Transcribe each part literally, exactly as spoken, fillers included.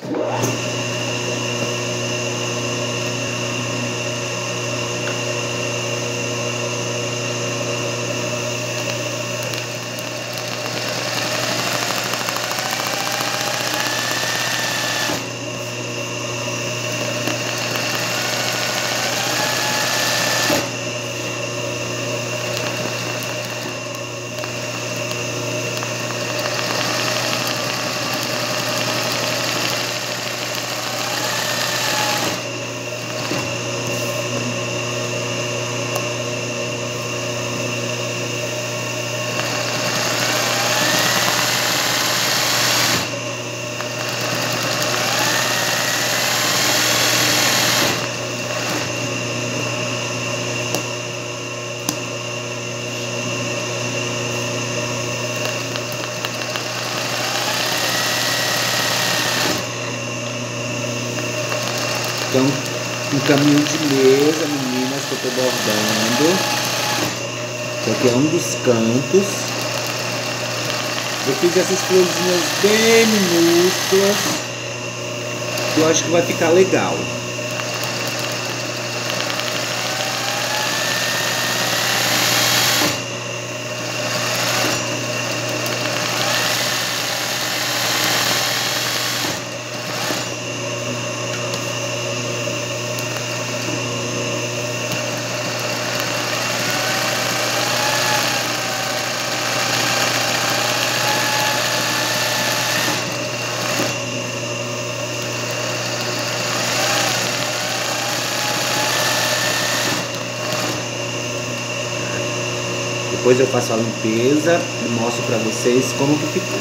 Então, um caminho de mesa, meninas, que eu tô bordando. Esse aqui é um dos cantos. Eu fiz essas florzinhas bem minúsculas, que eu acho que vai ficar legal. Depois eu faço a limpeza e mostro pra vocês como que ficou.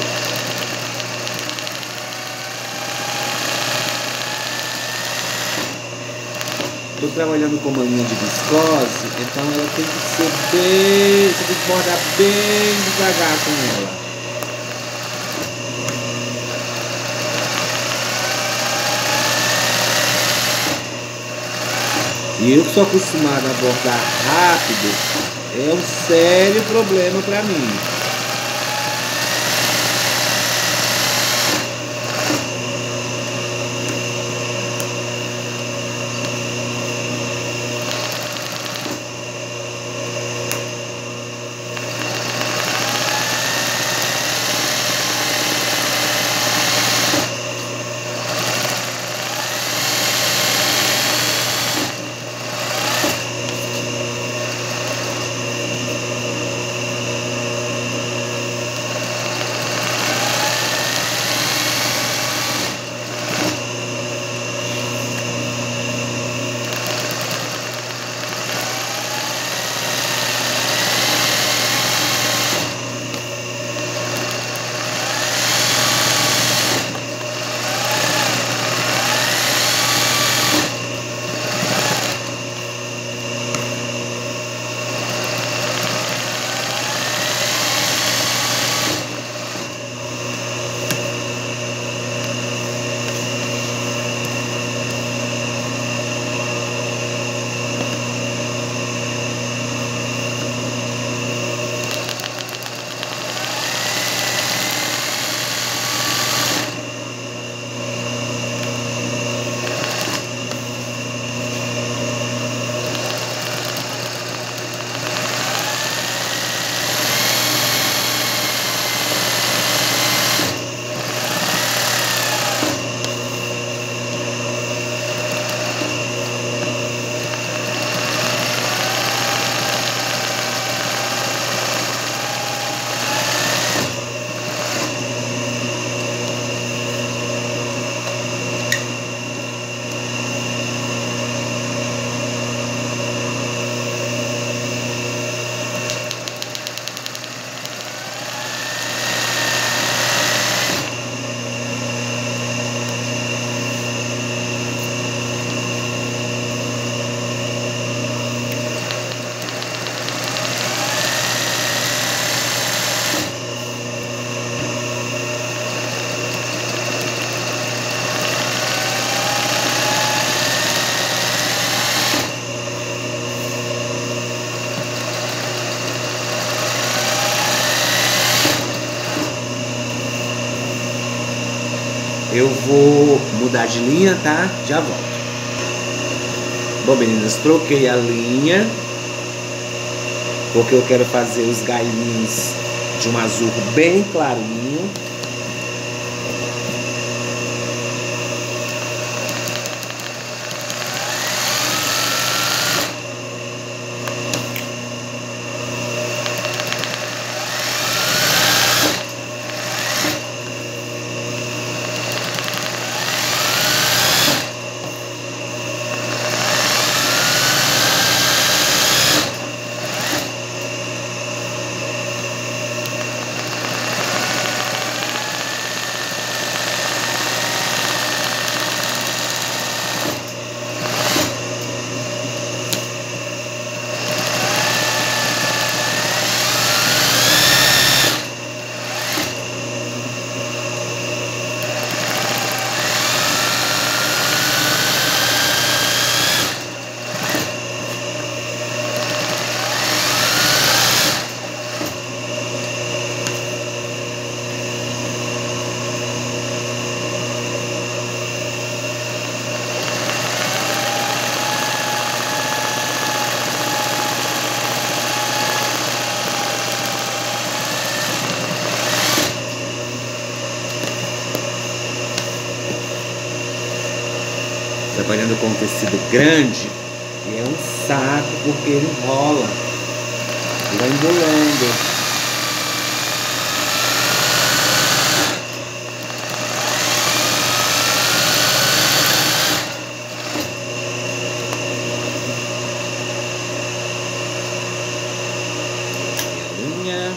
Estou trabalhando com uma linha de viscose, então ela tem que ser bem... Você tem que bordar bem devagar com ela. E eu que sou acostumado a bordar rápido, é um sério problema para mim. Eu vou mudar de linha, tá? Já volto. Bom, meninas, troquei a linha, porque eu quero fazer os galinhos de um azul bem clarinho. Trabalhando com um tecido grande e é um saco porque ele enrola, ele vai embolando. Linha.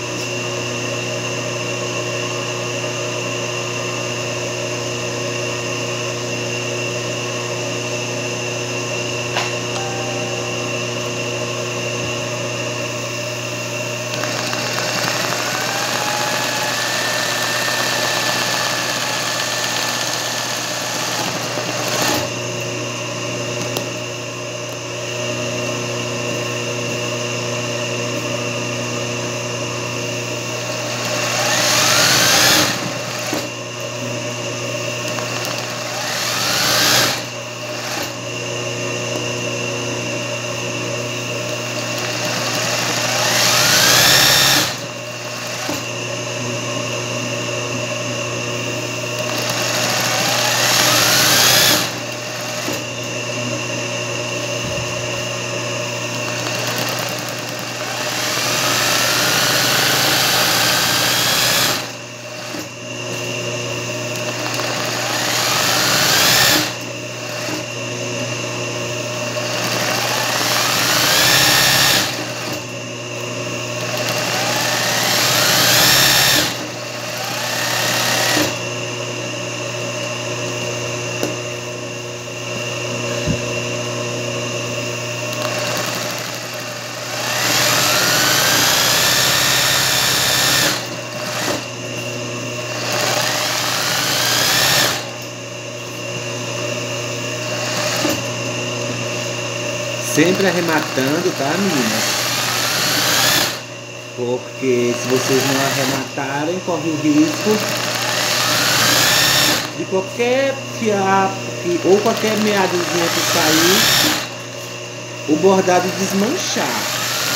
Sempre arrematando, tá, meninas? Porque se vocês não arrematarem, corre o risco de qualquer fiapo que, ou qualquer meadozinha que sair, o bordado desmanchar.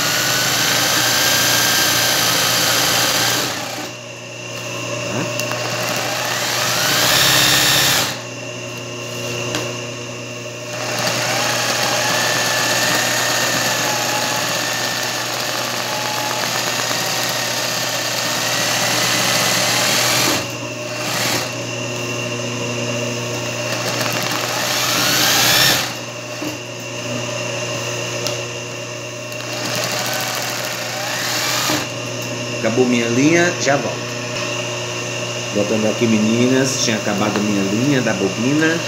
Acabou minha linha, já volto. Voltando aqui, meninas, tinha acabado minha linha da bobina.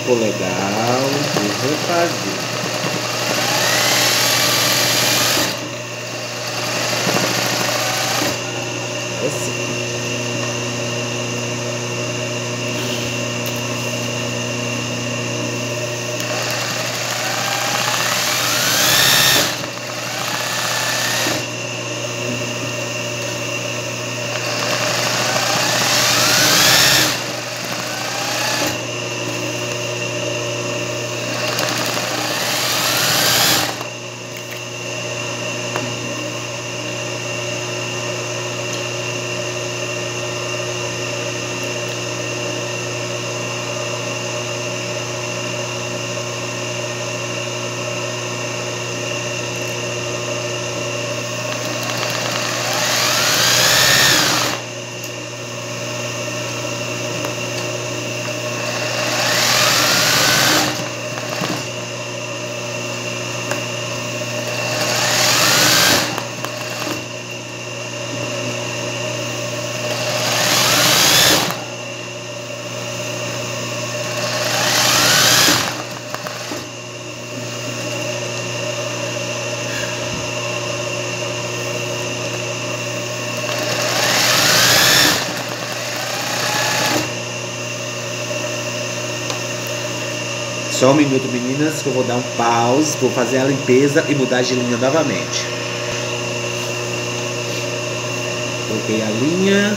ficou legal, vou refazer. Assim. Só um minuto, meninas, que eu vou dar um pause, vou fazer a limpeza e mudar de linha novamente. Coloquei a linha.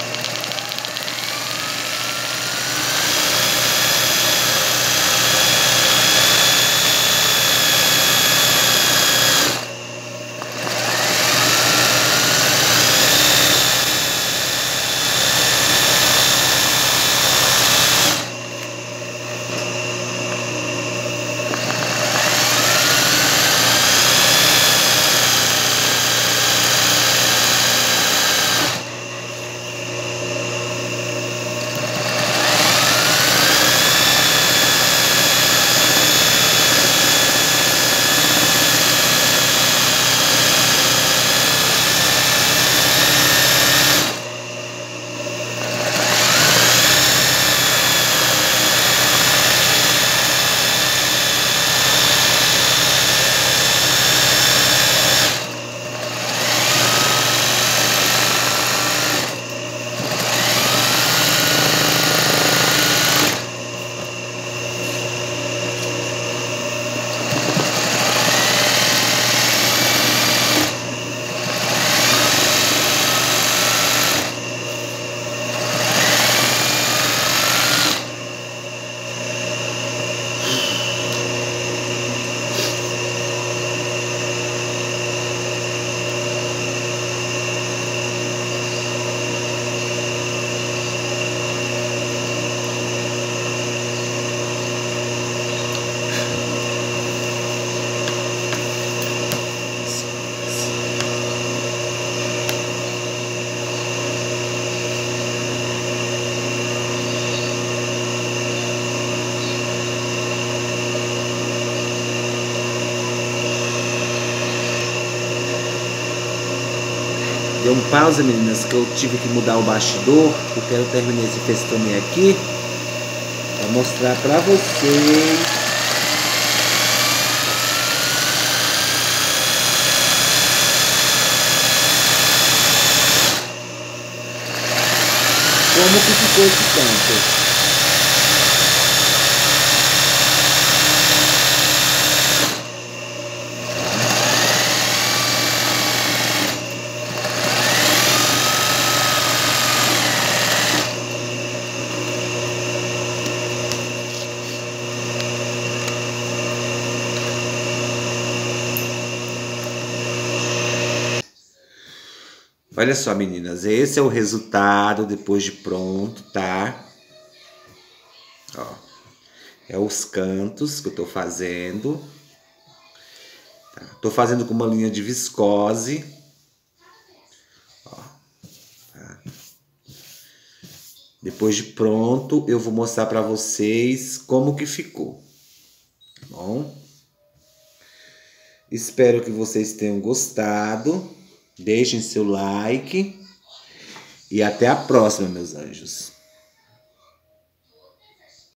Deu um pausa, meninas, que eu tive que mudar o bastidor, porque eu terminei esse festame aqui para mostrar para vocês. Como que ficou esse canto. Olha só, meninas, esse é o resultado depois de pronto, tá? Ó, é os cantos que eu tô fazendo. Tá? Tô fazendo com uma linha de viscose. Ó, tá? Depois de pronto, eu vou mostrar pra vocês como que ficou, tá bom? Espero que vocês tenham gostado. Deixem seu like e até a próxima, meus anjos.